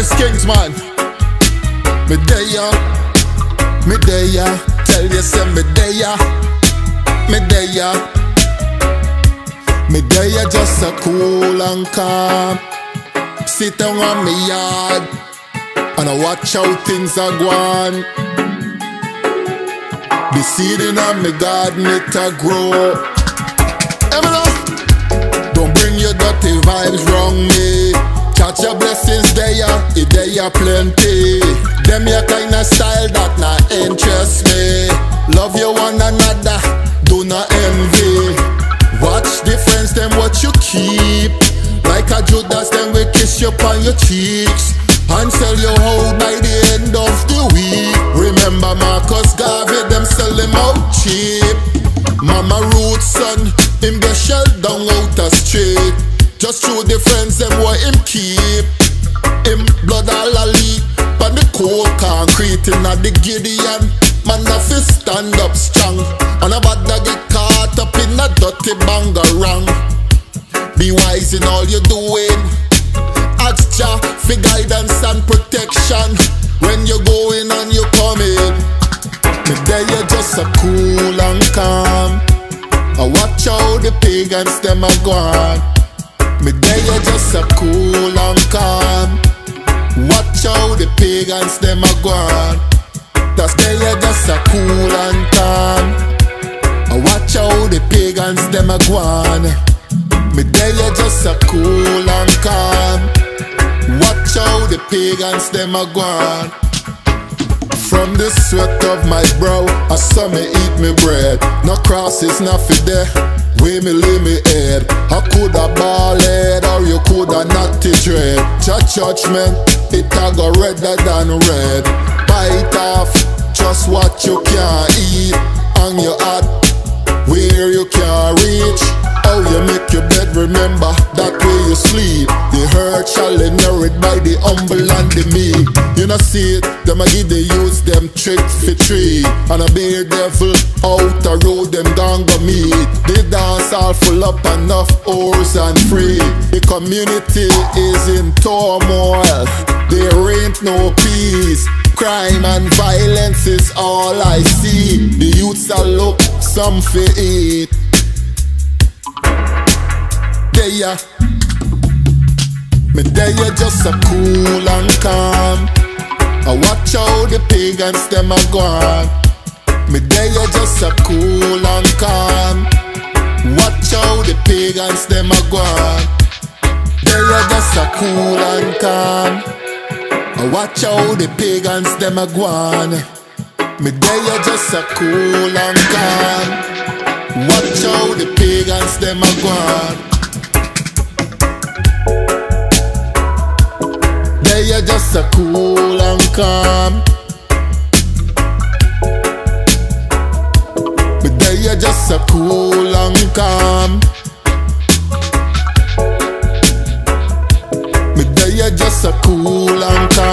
Yes, Kingsman. Me there, me there. Tell you say me there, me there. Me there just a cool and calm. Sit down on me yard and I watch how things are going. The seed in me garden it a grow. Don't bring your dirty vibes wrong me. Catch your blessings there, it there plenty. Them your kind of style that not interest me. Love you one another, do not envy. Watch the friends them what you keep. Like a Judas them we kiss you on your cheeks and sell you out by the end of the week. Remember Marcus Garvey, them sell him out cheap. Mama Roots son, him get shelled down out the street. Just through the friends them what him keep. Him blood all a leak on the cold concrete in the Gideon. Man a fi stand up strong and a bad get caught up in a dirty bangarang. Be wise in all you doing. Ask Jah for guidance and protection when you going and you coming. Me there you just a cool and calm. I watch how the pagans them a gone. Me there you just a cool and calm. Watch how the pagans them a gone. That's there you just a cool and calm. I watch how the pagans them a gone. Me there you just a cool and calm. Watch how the pagans them a gone. From the sweat of my brow, I saw me eat me bread. No crosses, nothing there. Way me lay me head. I coulda ball head or you coulda not to dread. Judgment, it a go redder than red. Bite off just what you can eat. On your heart, where you can reach. How you make your bed, remember that way you sleep. The hurt shall inherit by the humble and the meek. You know see it, them a give the youths them trick for tree. And a bear devil out the road them gang go meet. The dance all full up enough whores and free. The community is in turmoil, there ain't no peace. Crime and violence is all I see. The youths a look some for eat. There, me there just a cool and calm. I watch how the pagans them a gone. Me there just a cool and calm. Watch how the pagans them a gone. There just a cool and calm. I watch how the pagans them a gone. Me there just a cool and calm. Watch how the pagans them a gone. There just a cool and calm. But there just a cool and calm. But there just a cool and calm.